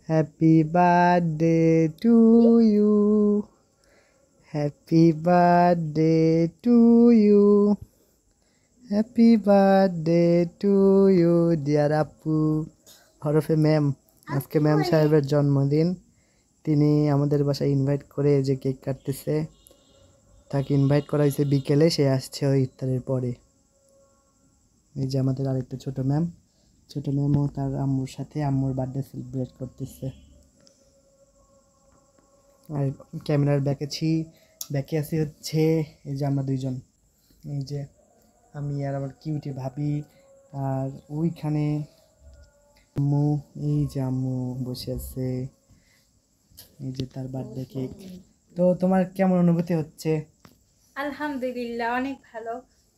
Happy birthday to you, happy birthday to you, happy birthday to you dear আপু হরফে ma'am. আজকে ma'am সাহেবের জন্মদিন, তিনি আমাদের বাসায় ইনভাইট করে যে কেক কাটতেছে। তাকে ইনভাইট করা হয়েছে বিকেলে, সে আসছে ওই ইফতারের পরে। এই যে আমাদের আরেকটা ছোট ম্যামও তার আম্মুর সাথে আম্মুর বার্থডে সেলিব্রেট করতেছে। আর ক্যামেরার ব্যাকে আছি হচ্ছে এই যে আমরা দুইজন, এই যে আমি আর আমার কিউটি ভাবি, আর ওইখানে আম্মু, এই যে আম্মু বসে আছে, এই যে তার বার্থডে কেক। তো তোমার কেমন অনুভূতি হচ্ছে? আলহামদুলিল্লাহ, অনেক ভালো।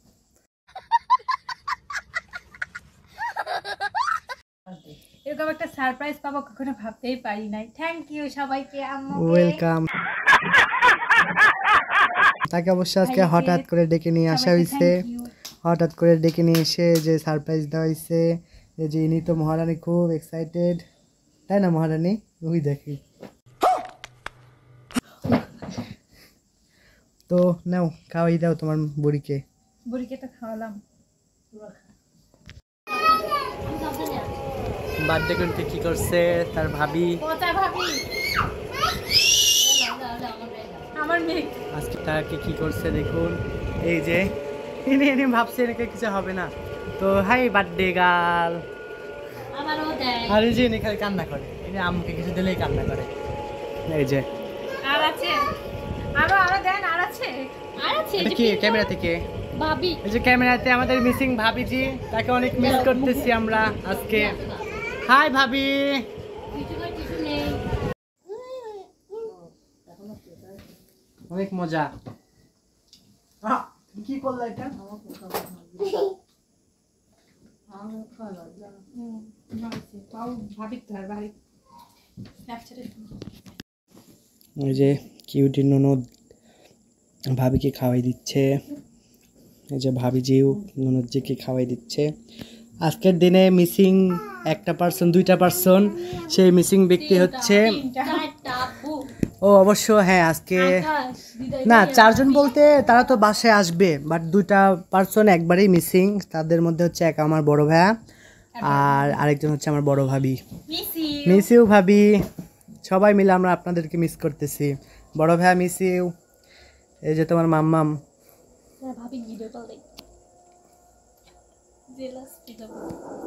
এরকম একটা সারপ্রাইজ পাবো কখনো ভাবতেই পারি নাই। থ্যাংক ইউ সবাইকে, আম্মুকে ওয়েলকাম। তাকে অবশ্য আজকে হঠাৎ করে ডেকে নিয়ে আসা হয়েছে, হঠাৎ করে ডেকে নিয়ে এসে যে সারপ্রাইজ দেওয়া হয়েছে। এই যে ইনি তো মহারানী খুব এক্সাইটেড, তাই না মহারানী? ওই দেখি তো নাও খাওয়াই দাও তোমার বুড়িকে। বুড়িকে তো খাওয়ালাম। বার্থডে করতে কি করছে তার ভাবি, আমার মেঘ আজকে তাকে কি করছে দেখুন। এই যে ইনি ভাবছে এনাকে কিছু হবে না, তো হাই বার্থডে গার্ল। আর এই যে ইনি খালি কান্না করে, এই যে আম্মুকে কিছু দিলেই কান্না করে। এই যে আর আছে, আরো দেন, আর আছে এটা কি ক্যামেরা থেকে ভাবি, এই যে ক্যামেরাতে আমাদের মিসিং ভাবিজি, তাকে অনেক মিস করতেছি আমরা আজকে। হাই ভাবি। অনেক মজা। কি করলা এটা? এই যে কিউটি ননদ ভাবিকে খাওয়াই দিচ্ছে, এই যে ভাবিজিও ননদজিকে খাওয়াই দিচ্ছে। আজকের দিনে মিসিং একটা পার্সন, দুইটা পার্সন, সেই মিসিং ব্যক্তি হচ্ছে ও অবশ্য হ্যাঁ আজকে না, চারজন বলতে তারা তো বাসায় আসবে, বাট দুইটা পার্সন একবারেই মিসিং। তাদের মধ্যে হচ্ছে এক আমার বড় ভাইয়া, আর আরেকজন হচ্ছে আমার বড় ভাবি। মিস ইউ ভাবি, সবাই মিলে আমরা আপনাদেরকে মিস করতেছি। বড় ভাইয়া মিস ইউ। এই যে তোমার মাম্মাম, ভাবি ভিডিও কল দেই, জেলাস ভিডিও।